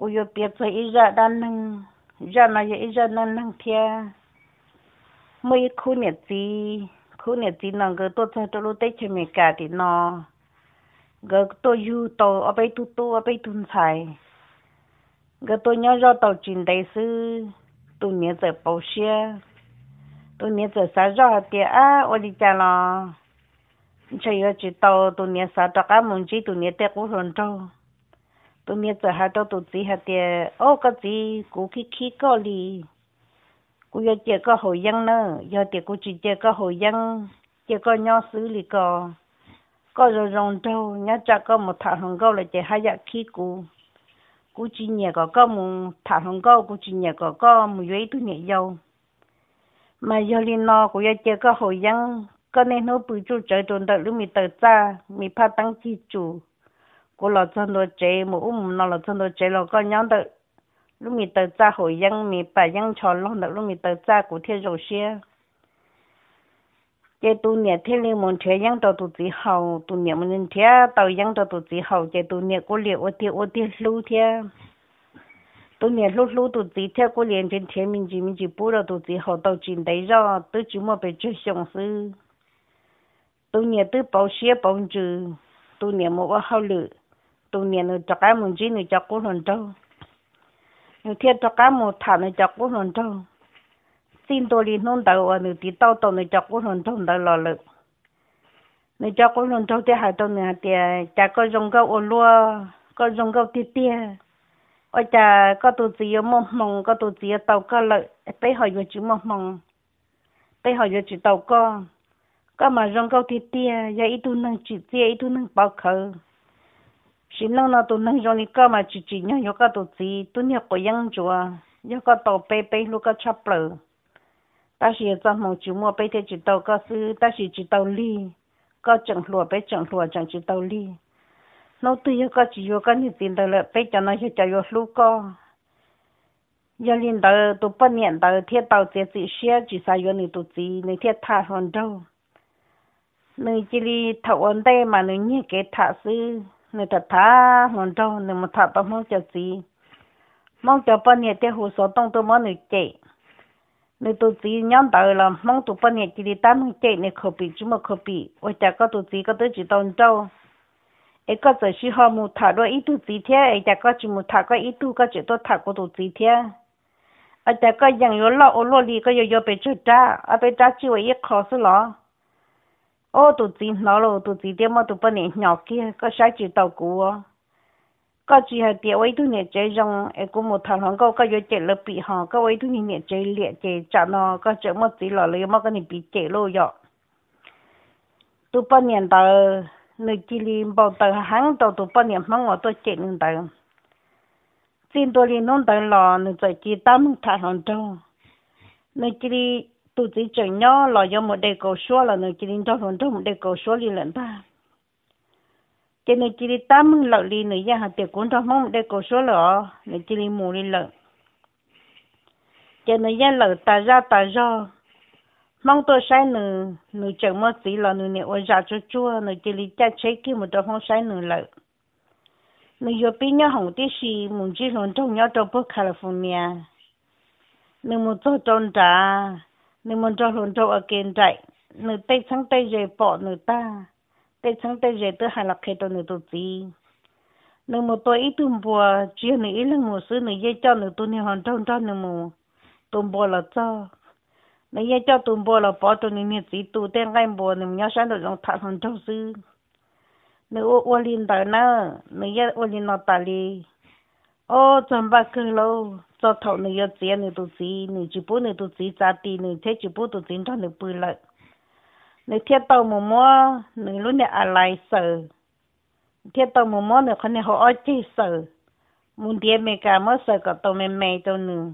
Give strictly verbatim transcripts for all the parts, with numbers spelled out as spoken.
cô yêu biết rồi ít ra đan năng ra mà ít ra năng năng thia mấy khu nhiệt gì khu nhiệt gì nó cái tôi cho tôi lúc tết cho mình cả thì nó cái tôi yêu tôi ở bên tu tu ở bên tuần xài cái tôi nhớ ra tàu chuyện đại sư tôi nhớ giờ bảo xe tôi nhớ giờ sao ra thì à ở đi chả là chơi ở chỉ tàu tôi nhớ sao cho cả muốn chỉ tôi nhớ tết cũng hơn trâu tôi nhớ giờ hai trâu tôi chỉ hai tiệt ô cái gì cũng khi khi có đi cô giờ chỉ có hồi dân nữa giờ thì cô chỉ chỉ có hồi dân chỉ có nhỏ xử lý có có rồi rong trâu nhớ chắc có một thằng hồng câu là chỉ hai giờ khi cô cô chỉ nhớ có có một thằng hồng câu cô chỉ nhớ có có một giấy tôi nhớ dâu mà giờ lên nó cô giờ chỉ có hồi dân có nên nó bự chú trời trốn đợi lúc mình tự ra mình phát tăng chi chủ cô là chân đồ chế một ôm nó là chân đồ chế là có nhóm đợi lúc mình tự ra hồi dân mình phải dân cho lo đợi lúc mình tự ra của thiên rồi xe chế tu nhẹ thiên liên môn thế dân cho tu chỉ hậu tu nhẹ môn thế tàu dân cho tu chỉ hậu chế tu nhẹ cô liệu ở tiêu ở tiêu lưu thế tu nhẹ lưu lưu tu chỉ thế cô liền trên thế mình chỉ mình chỉ bù ra tu chỉ hậu tàu chín đấy ra tôi chỉ mua về chơi xong sư tu nhẹ tu bảo xe bảo trừ tu nhẹ một cái hậu lự tu nhẹ nó cho cái môn chỉ nó cho cô hồn trâu nếu thiết cho cái một thằng nó cho cô hồn trâu xin tôi đi nôn đầu ở nửa tí tao tao nó cho cô hồn trâu đầu lò lực nó cho cô hồn trâu thì hai tao nữa thì chả có dùng cái ô lúa có dùng cái tít tía ở chả có tụi gì mong mong có tụi gì tao có lợi bây hỏi về chú mong mong bây hỏi về chú tao có có mà dùng cái tít tía giờ ít tu năng chỉ tía ít tu năng bảo khờ xin lâu nào tụi năng dùng đi có mà chỉ chỉ nhớ nhớ có tụi gì tụi nhớ có yang chùa nhớ có tàu pe pe lúc có chắp lờ ta chỉ cho mong chú mua pe thì chỉ tàu có sư ta chỉ chỉ tàu ly có chẳng lúa pe chẳng lúa chẳng chỉ tàu ly nó tuy có chỉ vô cái những tiền đó là pe cho nó cho vô lúc có giờ liên đó tụi bên nhận đó thiết tàu chỉ chỉ xe chỉ sai vô này tụi gì này thiết thả hòn đâu này chỉ đi thầu ổn đây mà này như cái thả sư người ta thả hòn trâu người mà thả tao mong cho gì mong cho bên nhà tiêu hồ số tông tôi mong người chạy người tôi chỉ nhóm đời là mong tụi bên nhà chỉ đi tám người chạy này khẩu bị chúng mà khẩu bị ôi chả có tụi gì có tới chỉ tông trâu ấy có giờ chỉ họ một thả đôi ít tụi gì thế ấy chả có chỉ một thả có ít tụi có chỉ tôi thả của tụi gì thế ấy chả có dạng yếu lọ ô lô đi có yếu yếu bị chơi trả ở bị trả chỉ với ít khó xử lọ ô tụi gì nó rồi tụi gì thế mà tụi bên này nhỏ kia có sai chỉ tàu cũ có chỉ là tiệt ấy tụi này chơi rong ấy cũng một thằng họ có có vô chơi là bị họ có ấy tụi này chơi liệt chơi chả nó có chơi một tí lọ lấy mà cái này bị chơi luôn vậy tụi bên này tờ nơi chỉ li bảo tờ hàng tàu tụi bên này mang ở tôi chơi nên tờ xin tôi đi nông tờ lò nơi chơi chỉ tám thằng họ trâu nơi chỉ li tụi chỉ chơi nhỏ lò do một đề cầu số là nơi chỉ li cho họ trâu một đề cầu số li lần ta cho nên chỉ đi tám lợn đi nữa ra hạt tiệc cũng trong mong để cổ số lợ để chỉ đi mù đi lợn cho nên ra lợn ta ra ta ra mong tôi sai nữa nữa chẳng mất gì là nữa nè ôi ra chua chua nữa chỉ đi cha chế kia một trong không sai nữa lợn nữa giờ bây giờ hồng tí xì muốn chỉ luôn trong nhớ trong bắc California nữa một chỗ trôn trả nữa một chỗ luôn trong ở kiên trại nữa tây sáng tây về bỏ nữa ta tây sáng tây về tới hai lạc hệ cho người tụi gì nếu một tôi ít tụm bùa chia nữa ít lần một xứ nữa dây cho nữa tụi này hoàn trong cho nữa một tụm bùa là cho nếu dây cho tụm bùa là bỏ cho người nhiệt gì tụi tên ngay bùa nữa nhớ sáng được trong thằng hoàn trong xứ nếu ô ô linh tới nữa nếu dây ô linh nó ta đi ô chăm ba cứ lâu cho thầu nữa dây tiền nữa tụi gì nữa chỉ bố nữa tụi gì giá tiền nữa thế chỉ bố tụi gì cho nữa bự lại nếu thiết tàu mồm mò nếu lúc này à lại sợ thiết tàu mồm mò nếu con này họ ở chỉ sợ muốn tiền mấy cả mới sợ cả tàu mẹ mẹ cho nữa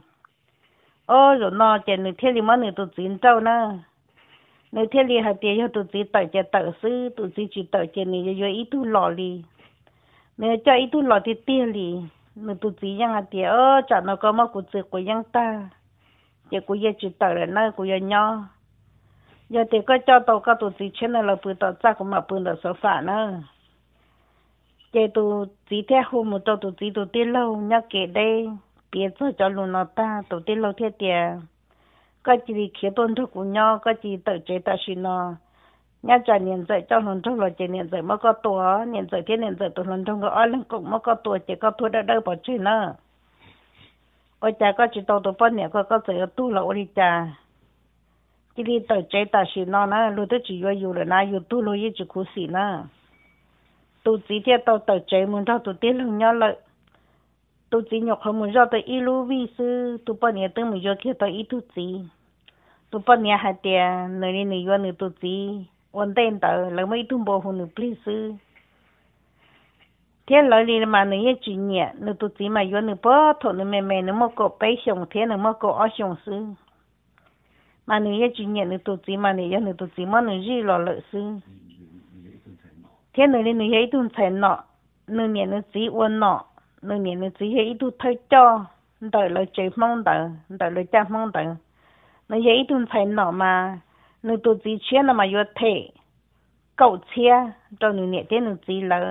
ô rồi nó chỉ nếu thiết li mà nếu tụi chín trâu nữa nếu thiết li hạt tiền cho tụi chín tự chỉ tự sư tụi chín chỉ tự chỉ nếu cho ít tu lò li nếu cho ít tu lò thì tiền li nếu tụi chín yang hạt tiền ơ chả nó có mà cụ chỉ của yang ta chỉ của yang chỉ tự là nơi của yang nhau giờ thì có cho tàu có tụi gì trên này là bự tàu ra cũng mà bự là số phản nữa chế tụ chỉ theo hôm một tụ chỉ tụ tiền lâu nhắc kể đây biết cho cho luôn nó ta tụ tiền lâu thiết tiền có chỉ khi tôn thức của nhau có chỉ tự chế ta xin nó nhắc cho niệm dạy cho lần trong là chế niệm dạy mới có tuổi niệm dạy thế niệm dạy tụ lần trong cái ở lần cũng mới có tuổi chỉ có tuổi đã đâu bỏ chuyện nữa ôi cha có chỉ tụ tụ phân niệm có có dạy tu là ôi cha chỉ đi tự chế ta xin nó nè lúc đó chỉ cóอยู่rồi naอยู่tu rồi chỉ khó xí nè tụ chỉ theo tụ tự chế muốn cho tụ tiền lâu nhau lại tụ chỉ nhọc không muốn cho tụ ít lưu vi sư tụ bao nhiêu từng muốn cho kia tụ ít tụ chỉ tụ bao nhiêu hạt tiền nơi này nơi đó nơi tụ chỉ ổn định tụ là mấy tụ bao hồ nơi pli sư thế lại đi mà nơi chỉ nhẹ nơi tụ chỉ mà do nơi bao thọ nơi mẹ mẹ nơi mà có bé xong thế nơi mà có ở xong sư mà nơi chỉ nhẹ nơi tụ chỉ mà nơi do nơi tụ chỉ mà nơi gì lo lợi sư thế nơi này nơi ấy tụ phải nọ nơi này nơi chỉ ổn nọ nơi này nơi chỉ ấy tụ thấy cho đợi lời chơi mong đợi đợi lời cha mong đợi nơi ấy tụ phải nọ mà nơi tụ chỉ chia là mà vô thể cậu chia cho nơi này thế nơi chỉ là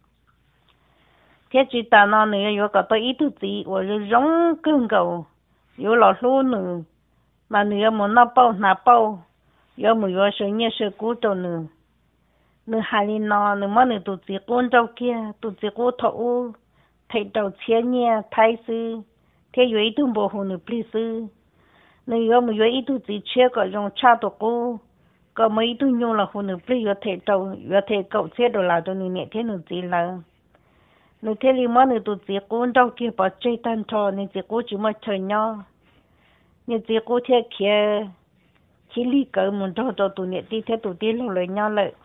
thế chỉ ta nó nơi vô có tôi ít tụ chỉ và rồi giống cương cầu vô lọ luôn nữa mà nơi muốn nó bao nạp bao vô một vô sự nhẹ sự cũ cho nữa nơi hai linh nó nơi mà nơi tụ chỉ con trâu kia tụ chỉ cô thấu thầy trâu chia nhẹ thái sư thế vô ít tụ bộ hồ nơi pli sư nơi vô một vô ít tụ chỉ chia có dùng cha tụ cô có mấy tụ nhung là hồ nơi pli vô thầy trâu vô thầy cậu chia đồ là cho nơi nhẹ thế nơi chỉ là nơi thế li mà nơi tụ chỉ con trâu kia bỏ chơi tan trò nơi chỉ cô chỉ mà chơi nhau nơi chỉ cô thế kia chỉ li cỡ muốn trâu trâu tụ nhẹ đi thế tụ đi lâu lời nhau lại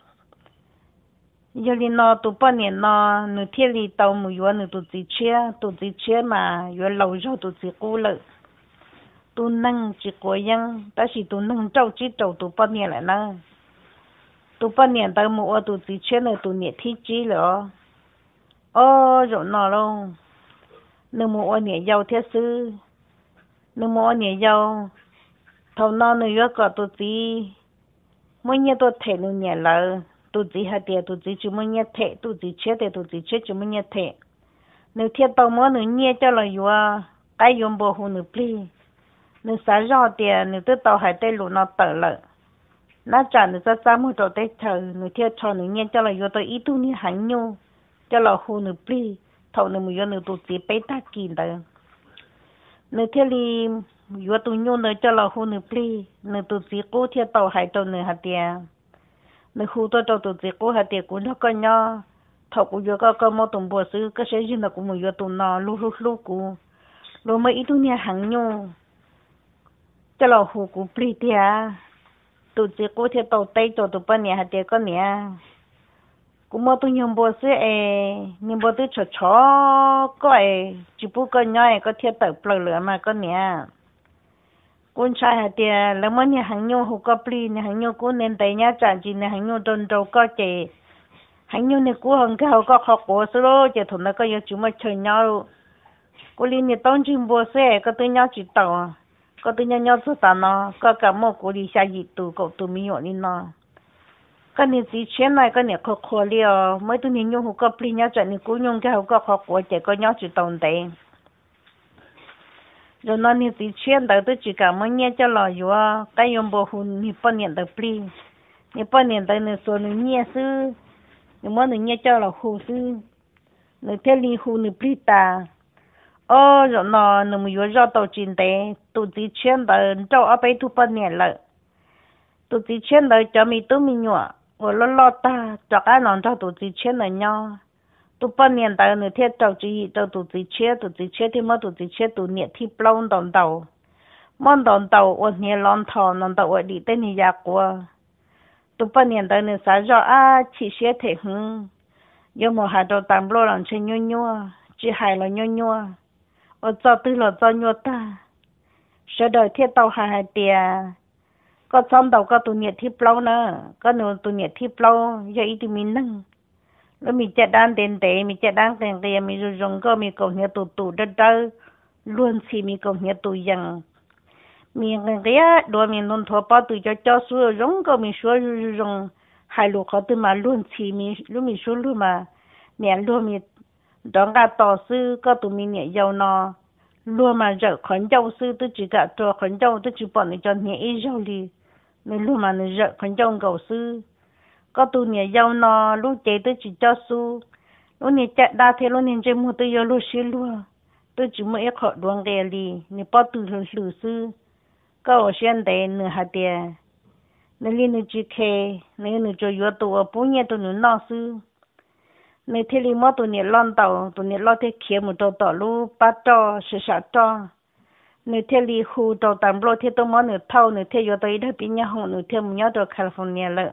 giờ li nó tụ bao nhiêu nó nơi thế li tàu một vô nơi tụ chỉ chia tụ chỉ chia mà vô lâu rồi tụ chỉ cô lại tụ nâng chỉ có yang ta chỉ tụ nâng trâu chỉ trâu tụ bao nhiêu lại nè tụ bao nhiêu tàu một tụ chỉ chia nơi tụ nhẹ thi chỉ rồi ô rồi nó luôn nếu một anh nhẹ giàu thiết sư nếu một anh nhẹ giàu thầu nó nếu có có tụi gì mỗi nhà tôi thể nó nhẹ là tụi gì hạt tiền tụi gì chỉ mỗi nhà thể tụi gì chết thì tụi gì chết chỉ mỗi nhà thể nếu thiết tàu mỗi nếu nhẹ cho là yêu cái dùng bộ hồ nếu pli nếu xả rõ tiền nếu tôi tàu hải tây lụt nó tở lại nó trả nếu ra ra một chỗ tây chờ nếu thiết cho nếu nhẹ cho là yêu tôi ít tu ni hành nhau cho là hồ nữ pli thầu nữ mùi nữ tụ chỉ bé ta kín đó nữ thế li vừa tụ nhung nữ cho là hồ nữ pli nữ tụ chỉ cố theo tàu hải tàu nữ hạt tiền nữ hồ tàu tàu tụ chỉ cố hạt tiền cũng nó có nhau thầu cũng vừa có có một tuần bữa xứ cái sẽ gì là cũng mùi vừa tụ nó lu lu lu cũng rồi mấy ít tu nhà hàng nhung cho là hồ cũng pli tiền tụ chỉ cố theo tàu tây tàu tụ bên nhà hạt tiền có nhà cũng mua tôi nhung bò sữa ấy nhưng bò tôi cho chó có ấy chỉ bù có nhoi có thiết tập lừa lừa mà có nè con trai hạt tiền là mấy nhà hàng nhung hồ có pli nhà hàng nhung cũng nên tay nhá chán chỉ nhà hàng nhung tròn trâu có chè hàng nhung này cũng hàng cao có học bò sữa chè thùng nó có yêu chúng mà chơi nhau cô liên nhà tông chim bò sữa có tôi nhau chỉ tàu có tôi nhau nhau số tao nó có cả một cô đi xa gì tụ cậu tụ mi nhọn đi nó cái này chỉ chuyện này cái này khó khó liao mấy tụi mình nhung hồ có pli nhau trận này cũng nhung cái hồ có khó của chỉ có nhau chỉ tồn tại rồi nó này chỉ chuyện đó tôi chỉ cảm ơn nhé cho lo yêu cái dùng bộ hồn ni bao nhiêu được pli ni bao nhiêu được này số này nhé sư nhưng mà này nhé cho là hồ sư này thế li hồ này pli ta ô rồi nó nó mới vô tàu chín tệ tụi chỉ chuyện đó cho ở bên thu bao nhiêu lại tụi chỉ chuyện đó cho mình tụi mình nhọ我老老大，这个人找肚子吃了呢，都半年到那天找只找肚子吃，肚子吃的么肚子吃都热天不冷当到，忙当到我热浪头，弄到我里头你家过，都半年到那啥着啊，吃些太哼，要么还到当不了人吃牛牛，只害了牛牛，我找对了找牛大，说到天到还还点。có xong đầu có tụi nhiệt thiếp lâu nữa có nửa tụi nhiệt thiếp lâu giờ ít thì mình nâng rồi mình chạy đan tiền tệ mình chạy đan tiền tệ mình rồi dùng có mình còn nhiệt tụ tụ đất đất luôn thì mình còn nhiệt tụ dần mình cái cái đôi mình luôn thua bao tụi cho cho số dùng có mình số dùng hai lục họ từ mà luôn thì mình lúc mình số luôn mà nè luôn mi đón cả tỏ sư có tụi mình nè giàu nó luôn mà giờ khẩn châu sư tôi chỉ cả cho khẩn châu tôi chỉ bọn này cho nhẹ ít giàu đi nên luôn mà này giờ khẩn châu cầu sư có tụi nè giàu nó lúc chế tôi chỉ cho su lúc nè chạy đa thế lúc nè chơi mua tôi giàu lúc xí luôn tôi chỉ mới khó đoán cái gì nè bao từ lử lử sư có ở trên đây nè hạt tiền nè liên nè chỉ khe nè nè cho yếu tụ bốn nhẹ tụi nè nó sư nè thế li mất tụi nè lon tàu tụi nè lo thế kia một tàu tàu lu bắt cho sẽ sát cho nè thế li khu tàu tạm lo thế tôi mất nè thâu nè thế yếu tụi đó bị nhau hông nè thế một nhau tàu California lợ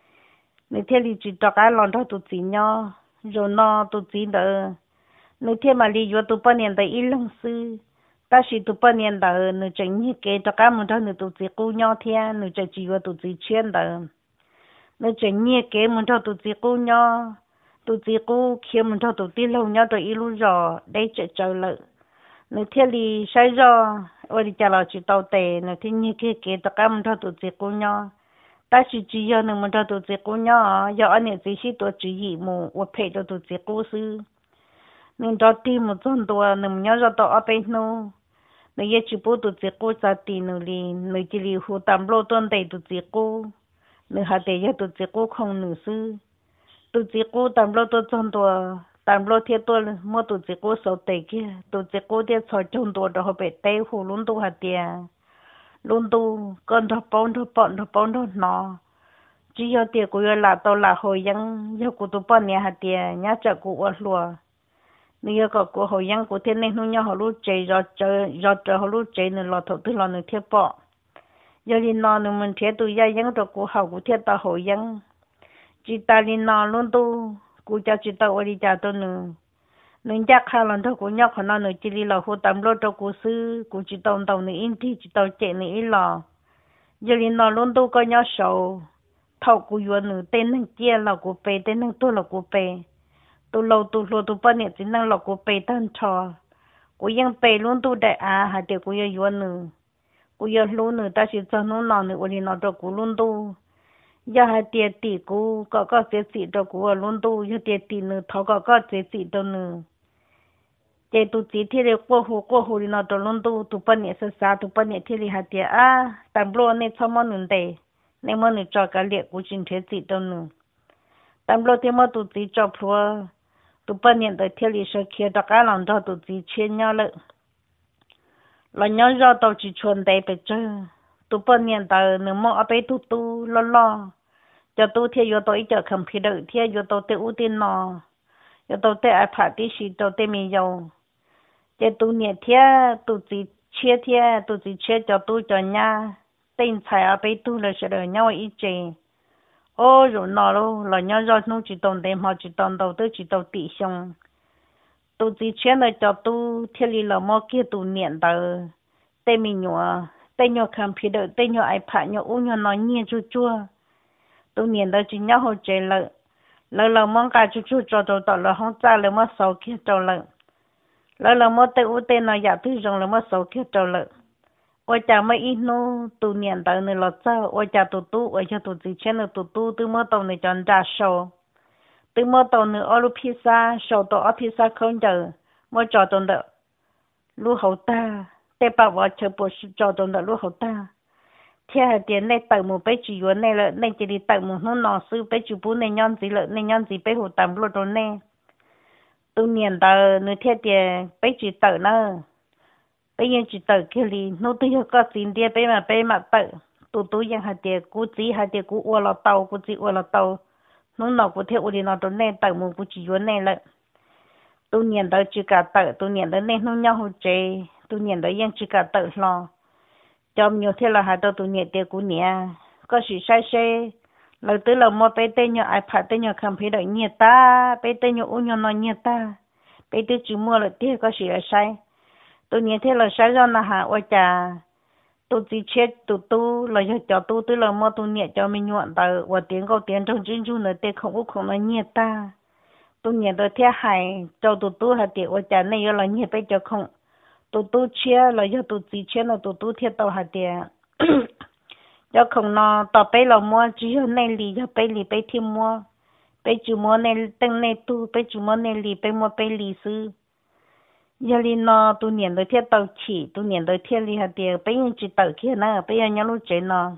nè thế li chỉ cho cái lon đó tụi chỉ nhau rồi nó tụi chỉ đỡ nè thế mà li yếu tụi bao nhiêu đấy ít lăng sư ta chỉ tụi bao nhiêu đỡ nè chẳng như cái cho cái một đó nè tụi chỉ cố nhau thế nè chỉ chỉ yếu tụi chỉ chuyên đỡ nè chẳng như cái một đó tụi chỉ cố nhau tụi chị cô khi mình cho tụi chị lâu nhau tụi ilu rồi đây chạy chờ lợi nếu thế thì sai rồi ở đi trả lời chỉ tàu tệ nếu thế như kia kia tất cả mình cho tụi chị cô nhau ta chỉ chỉ giờ nếu mình cho tụi chị cô nhau giờ anh ấy chỉ chỉ tụi chị gì mà ở phải cho tụi chị cô sư nên cho tìm một số tụi nếu mình nhớ ra tụi ở bên nó nếu như chỉ bố tụi chị cô ra tìm nữa đi nếu chỉ li hồ tam lô tuần tệ tụi chị cô nếu hạt tệ cho tụi chị cô không nữa sư tụi chị cô tạm lo tôi chọn tôi tạm lo thiệt tôi mua tụi chị cô sầu tệ kia tụi chị cô thiệt sầu chọn tôi đó bị tê hồ luôn tôi hạt tiền luôn tôi con thọ bông thọ bông thọ bông thọ nọ chỉ có tiền của là tôi là hồiยังgiờ của tôi bao nhiêu hạt tiền nhá chợ của ở lúa nếu có của hồiยังcủa thiên nên nó nhau họ lúc chơi rồi chơi rồi chơi họ lúc chơi nên lo thọ tôi lo nên thiệt bỏ giờ đi nọ nên mình thiệt tôi giờยังrồi của họ của thiệt tao hồiยังchỉ ta đi nọ luôn tu, cô cha chỉ ta ở đi cha tôi nữa, nên chắc khá là thôi cô nhóc họ nói nữa chỉ đi là hồ tam lô cho cô sư, cô chỉ tao tao nữa in thì chỉ tao chạy nữa in lò, giờ đi nọ luôn tu coi nhóc sầu, thầu cô yêu nữa tên năng kia là cô pe tên năng tôi là cô pe, tôi lâu tôi lâu tôi bao nhiêu chỉ năng là cô pe tan trò, côยังpe luôn tu đại à hạt điều cô yêu yêu nữa, cô yêu luôn nữa ta chỉ cho nó nọ nữa ở đi nọ cho cô luôn tu giờ hai tiệt tỷ cô có có chế sĩ cho cô luôn tu giờ tiệt tỷ nữa thọ có có chế sĩ cho nữa chế tu chỉ thì để cô hồ cô hồ đi nó cho luôn tu tu bên này sẽ sao tu bên này thì đi hai tiệt à tạm lo này cho món nữa đây nên món này cho cái liệt của chính chế sĩ cho nữa tạm lo thì món tu chỉ cho phù tu bên này để thì đi sẽ kia cho cái lòng cho tu chỉ chuyên nhau lợi là nhau do tao chỉ chuẩn đây bây giờ tu bên này tao nếu mà ở bên tu tu lo lo cho tôi theo vô tôi cho computer theo vô tôi tự ưu tiên nó vô tôi tự iPad thì chỉ tôi tự mình dùng cho tôi nhẹ theo tôi chỉ chia theo tôi chỉ chia cho tôi cho nhà tên tài ở bên tôi là sẽ được nhau ý chí ô rồi nó luôn là nhau rồi nó chỉ tồn đem họ chỉ tồn đầu tôi chỉ tồn tỷ xong tôi chỉ chia là cho tôi theo lý là mua kia tôi nhẹ tờ tên mình nhỏ tên nhỏ computer tên nhỏ iPad nhỏ u nhỏ nó nhẹ chua chua tôi nhìn到chỉ nhau hồi chơi lợ lợ lợ mong cả chú chú cho tôi tao lợ không cha lợ mà sầu kia cho lợ lợ lợ mà tên u tên nó giả thứ rong lợ mà sầu kia cho lợ ôi cha mấy ít nó tôi nhìn到này là sao ôi cha tôi tu ôi cha tôi chỉ chơi nữa tôi tu tôi mới tao này chọn ra sầu tôi mới tao nữa ở lúc pizza sầu tao ở pizza không chờ mới cho tôi được lúc hậu ta để bảo vợ chờ bố cho tôi được lúc hậu ta theo tiền này tự một bé chỉ vấn này là này chỉ đi tự một nó nọ sư bé chủ bố này nhon gì lợi này nhon gì bé hồ tầm luôn rồi nè tôi nhìn tờ nữa theo tiền bé chỉ tự nó bé nhân chỉ tự kia đi nó tôi có tiền tiền bé mà bé mà tự tôi tôiยังhạt tiền cú chỉ hạt tiền cú uo là tàu cú chỉ uo là tàu nó nọ cú theo đi nọ rồi nè tự một cú chỉ vấn này lại tôi nhìn tờ chỉ cả tự tôi nhìn tờ này nó nhau hồ chế tôi nhìn tờยังchỉ cả tự lo trong nhiều thế là hai tao tụi nhẹ tiền của nhẹ có sự sai sai lần tới là mua bé tên nhau iPad tên nhau computer nhẹ ta bé tên nhau u nhau nói nhẹ ta bé tới chỉ mua là tiếc có sự là sai tụi nhẹ thế là sai do là hà ôi cha tụi chỉ chết tụi tu là cho tu tới là mua tụi nhẹ cho mình nhọn tờ và tiền có tiền trong chính chú nữa tiền không có không nói nhẹ ta tụi nhẹ tôi thế hại cho tụi tu hạt tiền ôi cha này là nhẹ bé cho không tụi tôi chia là do tụi chị chia là tụi tôi thiệt tao hạt tiền do không nó tao bé là mua chỉ có này lì do bé lì bé thêm mua bây chú mua này từng này tu bây chú mua này lì bây mua bây lì sư giờ lì nó tu niệm tới thiết tàu chỉ tu niệm tới thiết lì hạt tiền bây giờ chỉ tàu kia nữa bây giờ nhớ lúc chế nó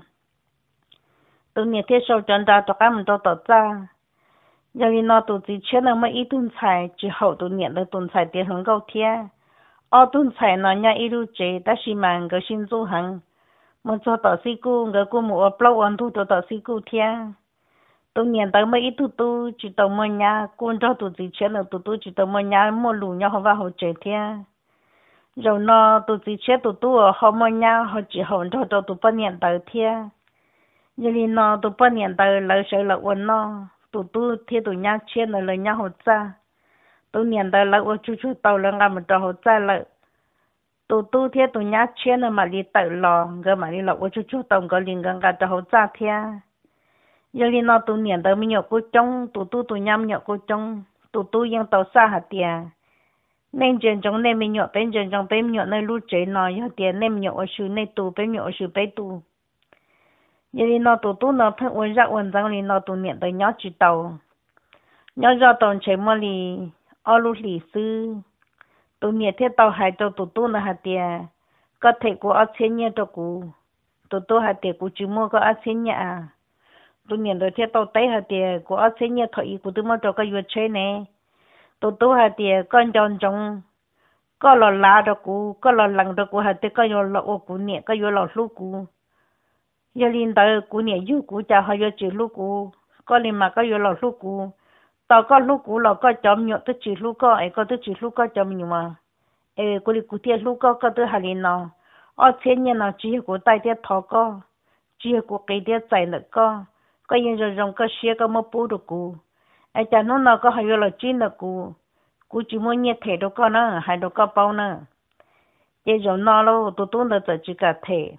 tu niệm thiết sâu chân ra cho các mình cho tàu ra giờ lì nó tu chỉ chết nó mới ít tuần xài chỉ hậu tu niệm tới tuần xài tiền hướng câu thiết ở tuần xài nó nhớ ít lúc chế ta xí mang cái xin du hàng một cho tàu xí cu cái cu một bao ăn thu cho tàu xí cu thiết tôi nhận tới mấy tu tu chỉ tao mua nhà con cho tụi chị chết là tụi tôi chỉ tao mua nhà mua lù nhau họ vào họ chơi thế rồi nó tụi chị chết tụi tôi họ mua nhà họ chỉ họ cho cho tụi bạn nhận tới thế như là nó tụi bạn nhận tới lấy sợ là quên nó tụi tôi thế tụi nhau chết là lấy nhau họ ra tôi nhận tới là ở chú chú tao là ngắm cho họ ra là tụi tôi thế tụi nhau chết là mà đi tự lo cái mà đi là ở chú chú tao có liền gần gần cho họ ra thế giờ đi nó tụi niệm tới mình nhọ cô trong tụi tôi tụi nhâm nhọ cô trong tụi tôi yang tàu xa hạt tiền nên chuyện trong nên mình nhọ bên chuyện trong bên nhọ nơi lút chế nó hạt tiền nên nhọ ở sự nên tụ bên nhọ ở sự bên tụ giờ đi nó tụi tôi nó phân uốn ra uốn răng đi nó tụi niệm tới nhọ chỉ tàu nhọ ra tàu chế mà đi ở lút lì sư tụi niệm thế tàu hai tàu tụi tôi là hạt tiền có thể của ở trên nhà tụi cụ tụi tôi hạt tiền của chú mua có ở trên nhà tôi nhận được theo tàu tây hạt tiền của ở trên nhà thợ của tôi mới cho cái việc chơi này tôi tôi hạt tiền con chọn trong có lò lá đó của có lò lằng đó của hạt tiền có lò lò của nhẹ có lò lúa của giờ linh tới của nhẹ du của cha họ giờ chỉ lúa của có linh mà có lò lúa của tao có lúa của lò có chấm nhọ tôi chỉ lúa có ấy có tôi chỉ lúa có chấm nhọ mà ấy của linh của tiền lúa có có tôi hạt linh nào ở trên nhà nào chỉ của tay tiền thọ có chỉ của cái tiền chạy nữa có cái gì rồi trong cái xe có một bút được cũ, ai cha nó nào có hai cái là chín được cũ, cũ chỉ muốn nhét thẻ đâu có nữa, hai đâu có bao nữa, cái rồi nó lo tụi tôi là chỉ cả thẻ,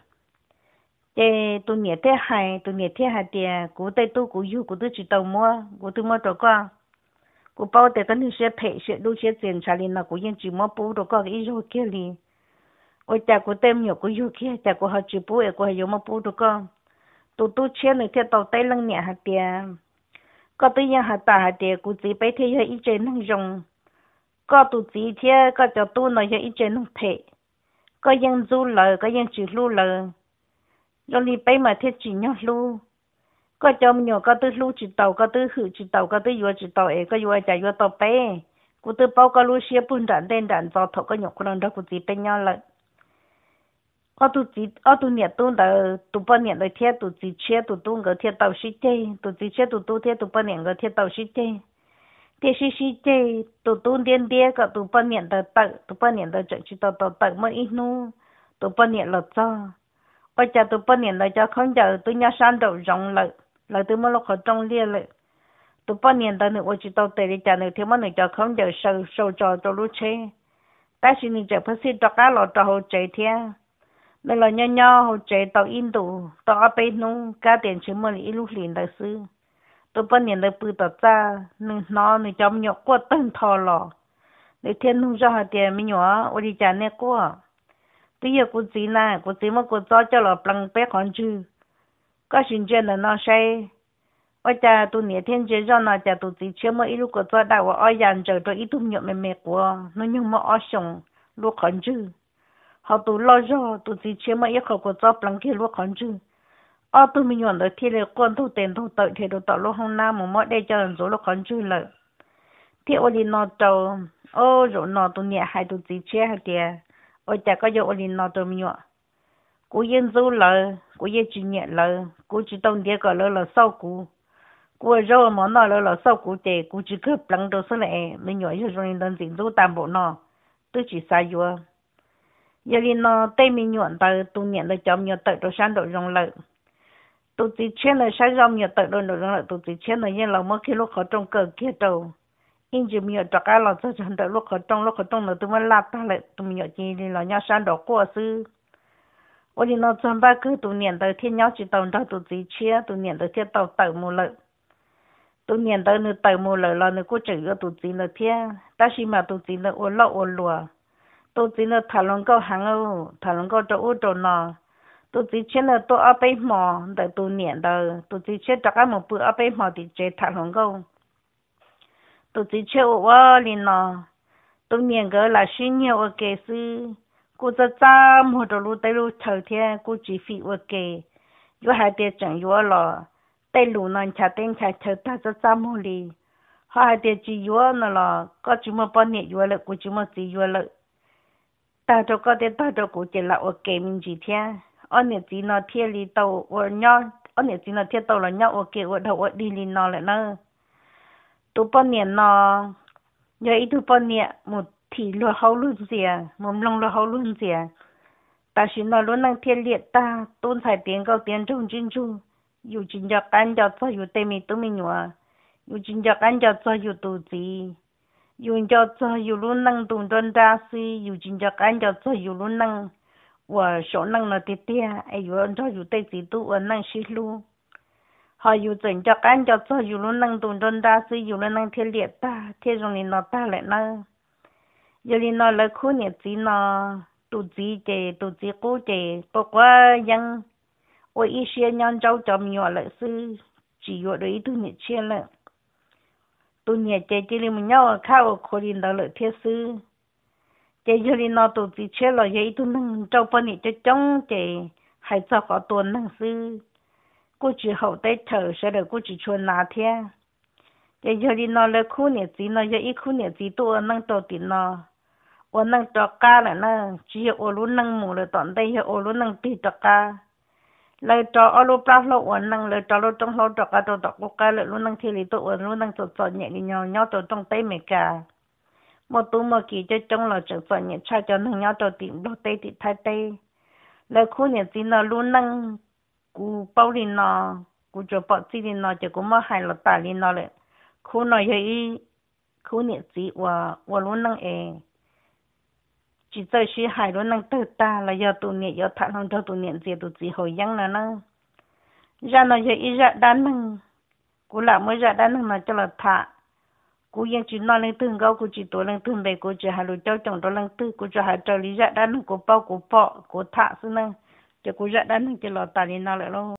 cái tôi nhét thẻ hai, tôi nhét thẻ hai tiền, cũ tay tôi cũ yêu cũ tôi chỉ tàu mua, cũ tôi mua đâu có, cũ bao tiền cái này sẽ thẻ sẽ đôi sẽ tiền trả liền là cũ yên chỉ mua bút đâu có cái rồi kia liền, ôi cha cũ tem nhiều cũ yêu kia, cha cũ họ chỉ bút, cũ họ yêu mua bút đâu có. tụi tôi chơi này theo tàu tây lăng nhẹ hạt tiền có tự nhiên hạt tà hạt tiền cụ chỉ bây thì ít chơi năng dùng có tụi chỉ theo có cho tôi nói ít chơi năng thể có dân du lời có dân chỉ lu lời rồi đi bây mà theo chỉ nhau lu có cho nhiều có tư lu chỉ tàu có tư hử chỉ tàu có tư vừa chỉ tàu ấy có vừa chạy vừa tàu bé cụ tư bao có lu xe bún đạn đen đạn vào thọ có nhọc con đó cụ chỉ bên nhau lại ở tụi chị ở tụi nhà tôi là tụi bạn nhà đời theo tụi chị chơi tụi tôi người theo tàu xí chơi tụi chị chơi tụi tôi theo tụi bạn nhà người theo tàu xí chơi theo xí xí chơi tụi tôi điên điên cả tụi bạn nhà đời tự tụi bạn nhà đời chạy chỉ tàu tàu tự mới ít nu tụi bạn nhà lật cho ở cha tụi bạn nhà đời cho không giờ tụi nhà san đầu rộng lại lại tụi mới lúc họ trong lia lại tụi bạn nhà đời nữa chỉ tàu tệ đi cha nữa theo mới nữa cho không giờ sâu sâu trò cho lúc chơi ta xin đi chạy phát sinh cho cá lọt cho họ chạy theo nên là nhỏ nhỏ họ chạy tàu in tụ tàu ở bên nung cá tiền chỉ mới ít lúc liền đại sư tụi bên nhận được bự tàu ra nên nó nên chấm nhọ qua tân thò lò để thiên nung cho họ tiền mình nhỏ ở đi trả nè qua bây giờ cô chỉ là cô chỉ mà cô cho cho là bằng bé con chứ có chuyện chuyện là nó say ở cha tụi nhẹ thiên chế cho nó cha tụi chỉ chưa mà ít lúc cô cho đại và ở dàn chờ cho ít tụi nhọ mẹ mẹ của nó nhưng mà ở sống lúc con chứ họ tụ lo cho tụ chỉ chơi mà ít họ có cho bằng kia lúc còn chứ, ở tụ mình nhận được thì là con thu tiền thu tự thì đồ tạo lúc hôm nay mà mỗi đây cho lần số lúc còn chứ là, thì ở đi nó trâu, ô rồi nó tụ nhẹ hai tụ chỉ chơi hai tiền, ở chả có giờ ở đi nó trâu mình nhận, cú yên du là, cú yên chỉ nhẹ là, cú chỉ tông địa gọi là là sau cú, cú rồi mà nó là là sau cú thì cú chỉ cứ bằng đồ số này mình nhận rồi nên tiền du tam bộ nó, tôi chỉ sai vừa giờ đi nó tây mình nhuận tới tu nhận là chồng nhiều tự đồ sáng độ rong lợi tu chỉ trên là sáng rong nhiều tự đồ đồ rong lợi tu chỉ trên là như là mỗi khi lúc họ trong cờ kia đầu in chỉ nhiều cho cái là cho chân đợi lúc họ trong lúc họ trong là tu mới lát ta lại tu nhiều chỉ đi là nhau sáng độ qua sư ở đi nó chọn ba cứ tu nhận tới thiên nhau chỉ tàu đó tu chỉ chia tu nhận tới thiên tàu tự mua lợi tu nhận tới nữa tự mua lợi là nữa cố chữ cho tu chỉ là thiên ta chỉ mà tu chỉ là ôn lọ ôn lùa tôi chỉ là thằng long câu hàng ô thằng long câu cho ô cho nó tôi chỉ chơi là tôi ở bên mò để tôi nhận đời tôi chỉ chơi chắc cái một bữa ở bên mò thì chơi thằng long câu tụi chỉ chơi ở liền nó tụi miệng cái là suy nhiều ở cái sự côจะจำหัวตัวรู้แต่รู้เท่าเทียกูจีฟีว่าเกยอยู่หาเดียจังอยู่หรอแต่รู้นั่นชาเต็งชาเธอตาจะจำหัวลีหาเดียจีอยู่นั่นหรอก็จุมาปนเนี่ยอยู่เลยกูจุมาจีอยู่เลยตาตัวก็เดียตาตัวกูจะละว่าเกยมินจีเทียอันเนี่ยจีนอเทียลีโตว่าเนาะอันเนี่ยจีนอเทียโตละเนาะว่าเกยว่าเท่าว่าดีลีนอเลยเนาะตัวปนเนี่ยนออย่าอีตัวปนเนี่ยหมดthì lo hậu luôn gì mồm long lo hậu luôn gì ta chỉ nói luôn năng thiên liệt ta tôn phải tiền cao tiền trong chính chu dù chính cho ăn cho cho dù tây mi tụi mình nhua dù chính cho ăn cho cho dù tụ gì dù cho cho dù luôn năng tụng đơn đa si dù chính cho ăn cho cho dù luôn năng và số năng là tiệt tia ai dù cho dù tây gì tụ ở năng xí lu họ dù chính cho ăn cho cho dù luôn năng tụng đơn đa si dù luôn năng thiên liệt ta thiên trong này nó ta lại năng giờ đi nó là khu nhà chỉ nó tụt gì chế tụt gì cố chế có quá dân ôi ít xe nhân cháu chồng nhỏ lại sư chỉ ở đấy tụi nhẹ xe lại tụi nhẹ chế chỉ mình nhau khao khó đi đó lại thiết sư chế giờ đi nó tụt gì xe là vậy tụi nâng cháu bên này cho chống chế hay cho có tuần nâng sư cô chỉ hậu tết thở sẽ được cô chỉ chuồn nà thế chế giờ đi nó là khu nhà chỉ nó giờ ít khu nhà chỉ tụi nâng tàu tiền nó ô năng trọ ca là nó chỉ ô luôn năng mù là tận đây ô luôn năng tì trọ ca lời trọ ô luôn plaf lo ô năng lời trọ luôn trong lo trọ ca trọ trọ ca lời luôn năng thì lý tụ ô luôn năng trọ trọ nhẹ đi nhau nhau trọ trong tay mẹ cả một tu một kỳ cho trong là trọ trọ nhẹ cha cho năng nhau trọ tìm lo tay thì thay tay lời khu nhà chỉ nó luôn năng cú bao đi nó cú cho bao chỉ đi nó chỉ cú mà hai là tả đi nó lại khu nó vậy khu nhà chỉ và và luôn năng e chỉ tới khi hai đứa năng tự ta là do tụi nhẹ do thằng không cho tụi nhẹ gì tụi gì hồi dân là nó ra nó giờ ít ra đan năng cú làm mới ra đan năng mà cho là thà cúยังchỉ nói lên tương cao cú chỉ tuổi lên tương đây cú chỉ hai đứa cháu chồng đó lên tư cú cho hai trò lý ra đan năng cú bao cú bỏ cú thà xí năng cho cú ra đan năng cho là tài lý nào lại lo